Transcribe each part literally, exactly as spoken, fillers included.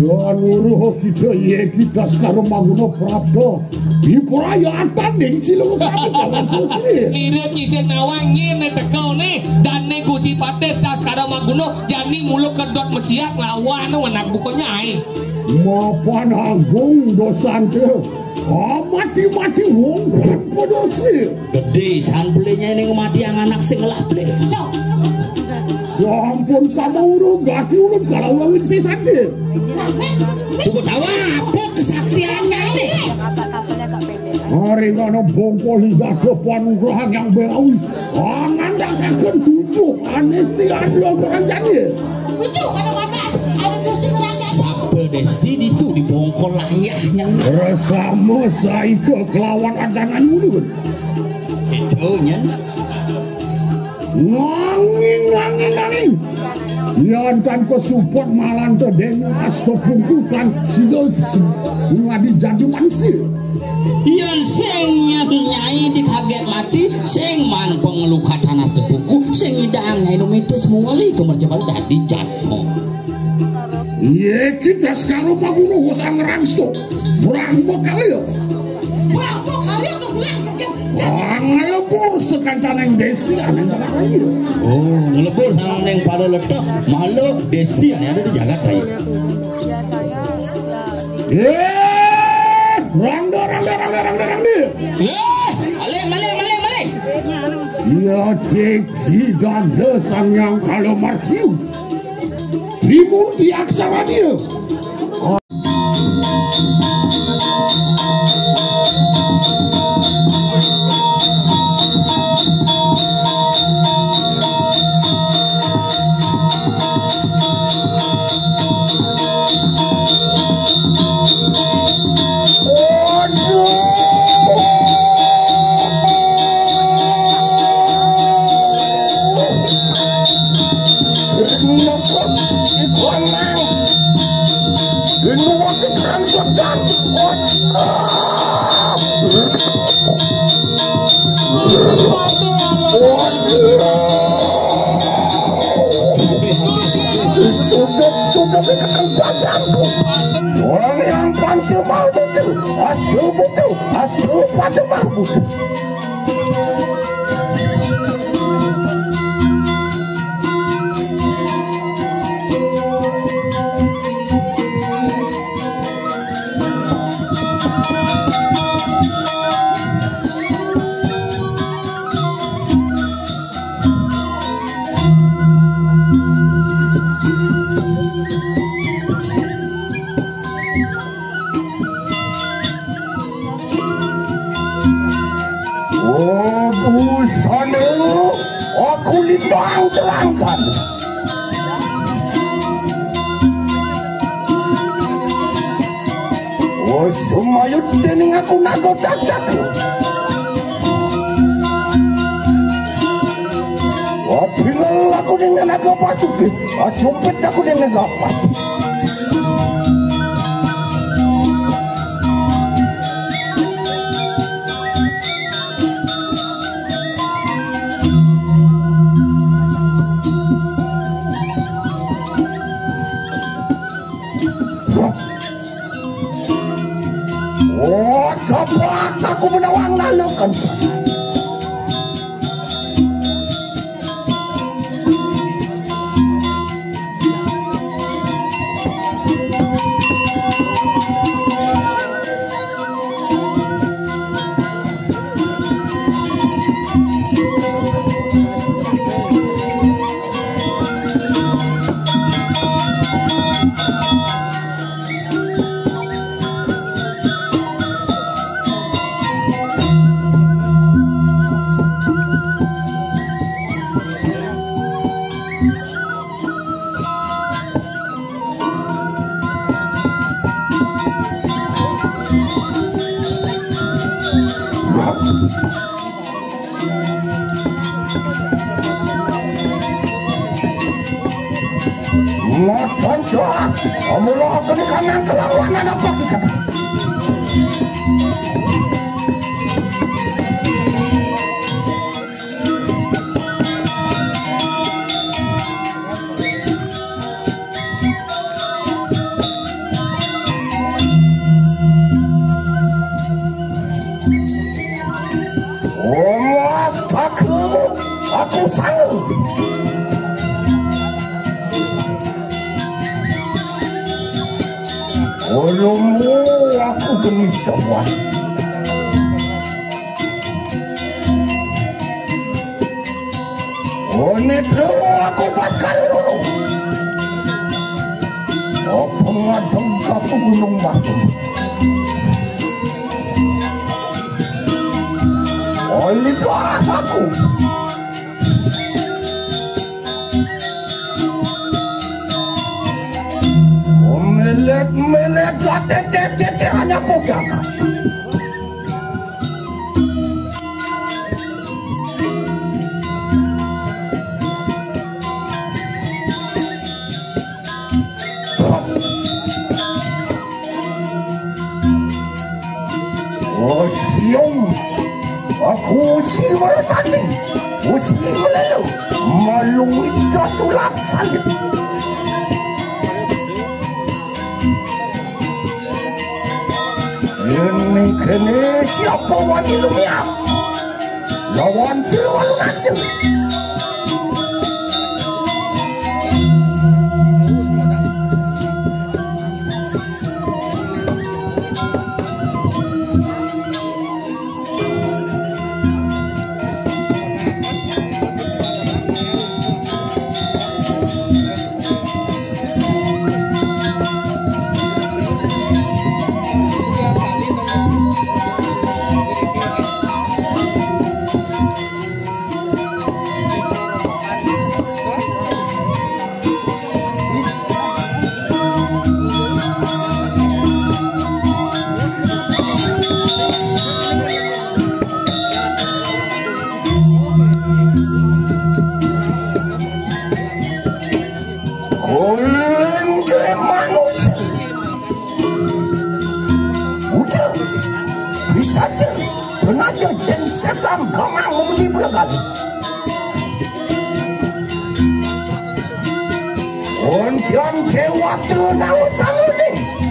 Waluruh kita ye kita sekarang Mangguna Prapta diperayaan ning silung kabeh jalan kusri. Mirip nyisir nawang ngene teko nih dan nih kuci pate tas karo Mangguna jani mulu kedot mesiak lawan anak bukunya ai. Mapan agung dosante. Ah mati-mati wong podosi. Gede sanblenya ini mati yang anak sing ngelak bles. Sampun kamu urung gati ulun kalau wawin sesade. Coba tahu apa kesaktiannya nih. Hari ngono bongkol hingga panugrahan yang berawi. Ngandang akan tujuh anesti adlo beranjani. Tujuh mana-mana ada dosi beranjani. Sabel desti itu di bongkol layahnya. Resama saya kelawan adangan ulun. Itunya. Nganging nganging nganging yantan ko support malan to den asto pungkutan sido ngadi jadi mansi yang sing nyai dikaget mati sing man pengeluka tanah sepuku sing idang nyai numitus muali kemerjabal dadi jatmo ye kita sekarang maguno usah ngerangso berangmo kali ya Berangmo kali ya kebulan ngelebur sekancaneng desi aneh lagi. Oh, ngelebur sama neng pada letak malu desi yang ada di jagat raya. Eh, rangda rangda rangda rangda rangda. Eh, malih malih malih malih. Ya ceki dan desang yang kalau martiu. Timur di aksara dia. Sudah dikatakan badanku orang yang panca mau betul asli betul asli pada mau betul terangkan oh sumayut dening aku nagotak saku oh pilal aku dengan naga pasuki asupit aku dengan naga pasuki aku menawang nalakan Macan soa, amulo akan ikan kelawan ada pagi kata. Ulumu aku geni sowan. Onit lu aku pas kali dulu. Apa ngadeng kapu gunung batu. Oli itu aku. Melet-melet latet-tetet hanya pogakan. Oh siung, aku usi merasani, usi melelu, malung itu sulap salib. Ini kini siapa wani lumiak, lawan selalu nanti. Ontian cewa tenau sanuni.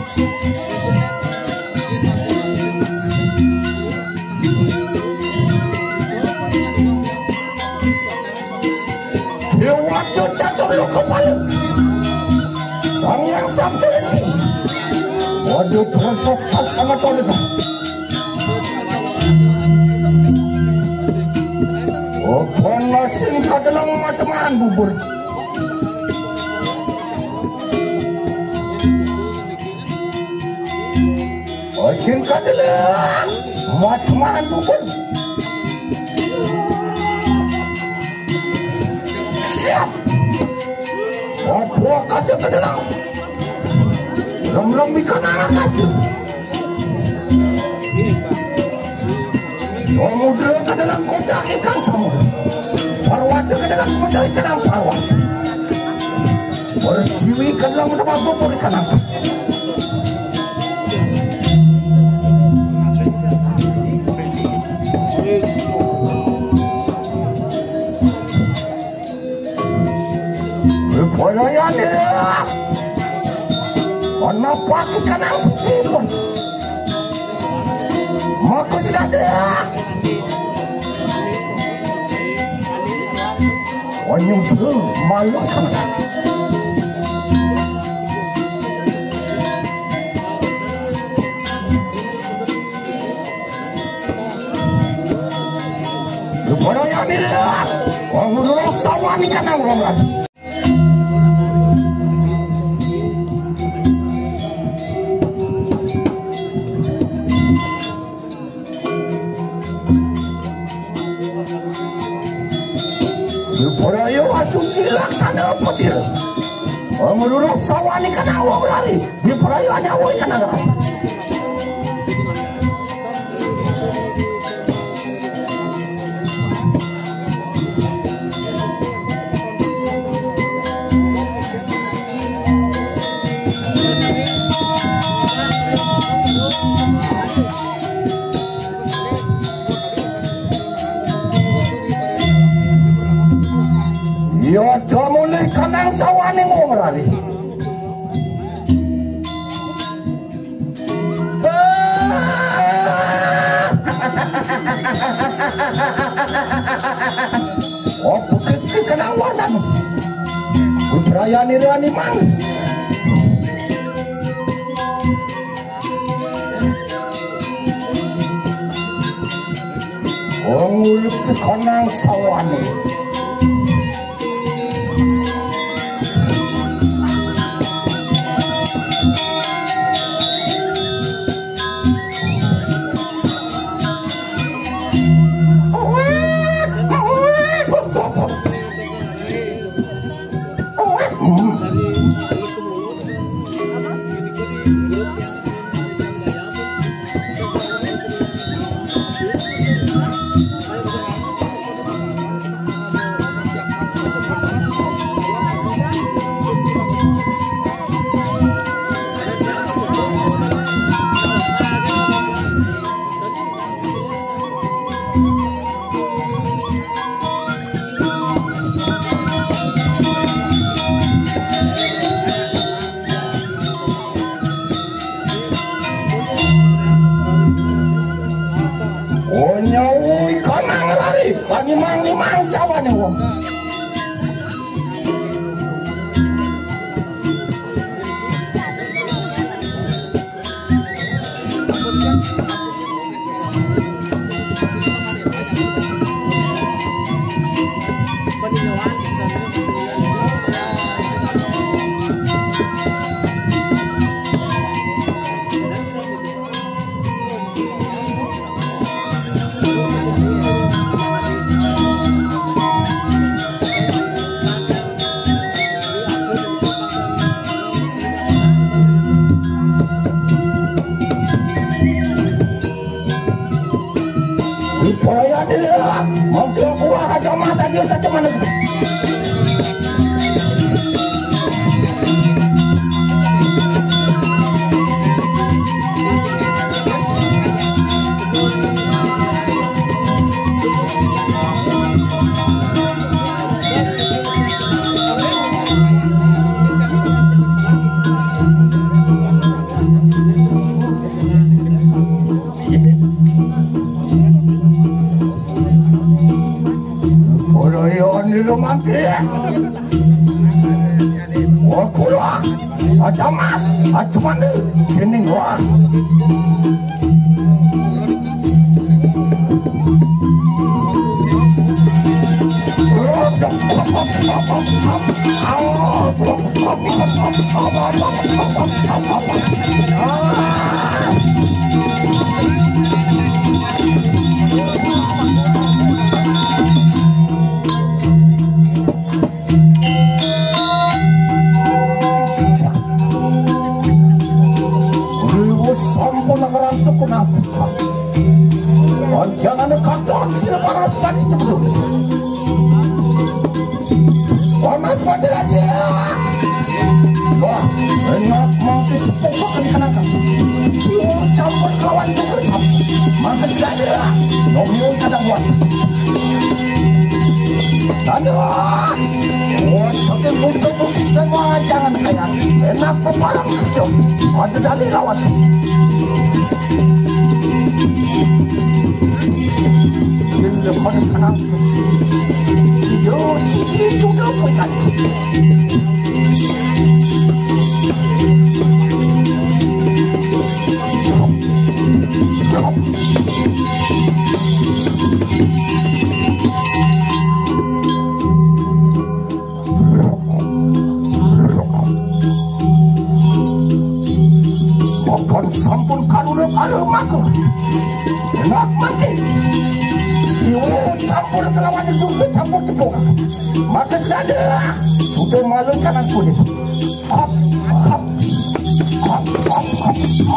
Cewa tu jatuh lu kepala. Sang yang sabtu si. Waduh protestas sama toleran. Oh panasin ka dalam matamaan bubur. Osin ka dalam matamaan bubur. Siap. Wapua kasih ke dalam. Lemlem ikan anak kasih. Samudra ke dalam kotak ikan samudra. Parwata ke dalam pedal ikan parwata. Berjiwi ke dalam tempat bubur ikan apa. Berpoyoyan dia. Kenapa ikan yang setipun? Maka sudah ada. Wanyung tu malu kan? Lupa yang ni lah. Orang orang sawah ni kan orang lagi. Suci laksana apa sih? Menurut sawah ni kan awak berlari di perayaan awak ikan ada. Ya kamu leh kanang sawah ni mau berlari. Oh begitu kanang warna. Perayaan ini rani mang. wong urip kanang sawane. Limang-limang sawane wong. Mungkin kurang aja masa dia saja mana. Wah kurang, aja mas, aja mana, jening wah. Sampun ngeran sekunang putra. Jangan kantor sila panas pati betul. Panas pati aja. Wah, enak mau kecepok makan kanakan. Siwa campur kawan juga cap. Maka sudah ada. Nomor kadang buat. Ada. Wah, sampai untuk bukis dan jangan kayak enak pemarang kerja. Ada dari rawat. Depan kanan sido sidi sudah punya. Makan sampun kalunak aremaku. Enak mati. Siwa campur kelawan surga campur tepung. Maka sudah sudah malu kanan kulit. Hop hop hop hop hop.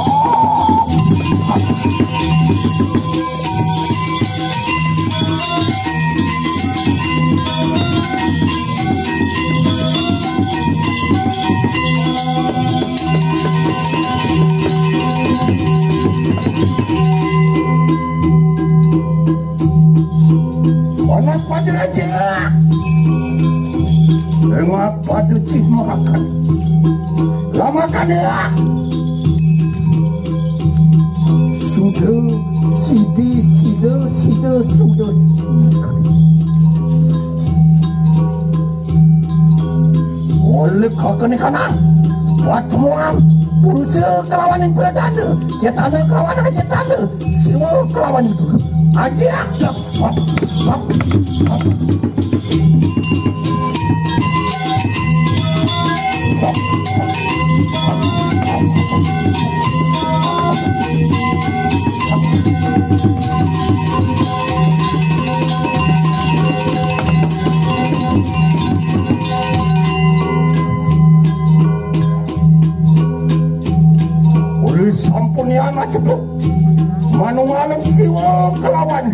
Panas pada aja. Tengok pada cih makan. Lama kan ya. Sudah, sidi, sida, sida, sudah. Oleh kau kena kanan. Buat semua berusaha kelawan yang berada. Cetana kelawan yang cetana. Semua kelawan itu. Ajak hop hop hop hop. Oleh sampun yang cukup manung-manung siwa kelawan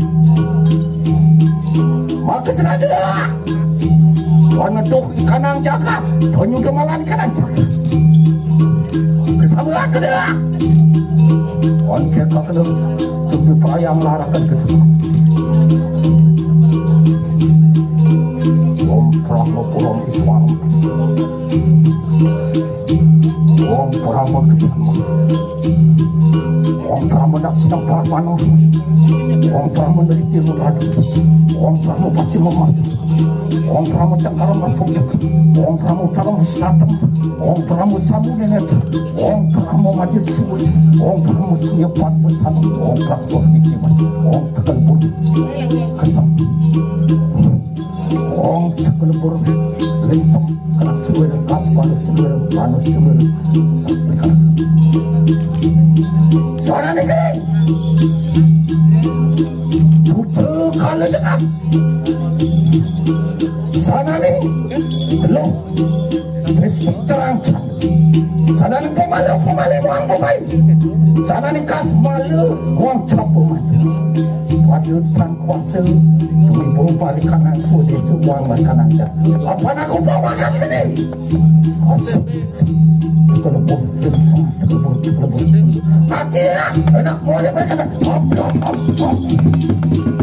maka senada waneduh kanang jaka tonyu gemalan kanang jaka kesabalah kedua wan jaka kedua cukup payang larakan kedua om pramo purom iswam om pramo kedua om pramo dak sidang parmano om pramo dari tiru radu om pramo baci memah om pramo cangkara masuk om pramo taram sinatam om pramo samu nenet om pramo maju suul om pramo suya pat pesan om pramo hikmat om tekalbur kesam om tekalbur lesam anak suul kas manus suul manus suul sampai suara negeri tutup kalau dekat sana nih belum terus terang sana nih pemalu pemalu uang pemain sana nih kas malu uang capu malu waduh tan kuasa demi berubah di kanan sudah semua makanan dah apa nak kau bawa makan ini asap kelebur kelebur kelebur kelebur akhirnya enak boleh makan hop hop hop